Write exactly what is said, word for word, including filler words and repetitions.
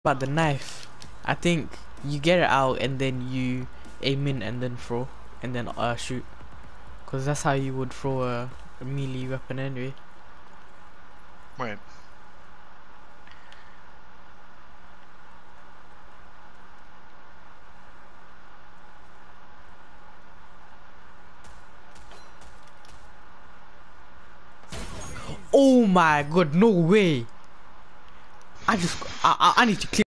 But the knife, I think you get it out and then you aim in and then throw and then uh, shoot, because that's how you would throw a, a melee weapon anyway. Right. Oh my god, no way. I just I, I, I need to clear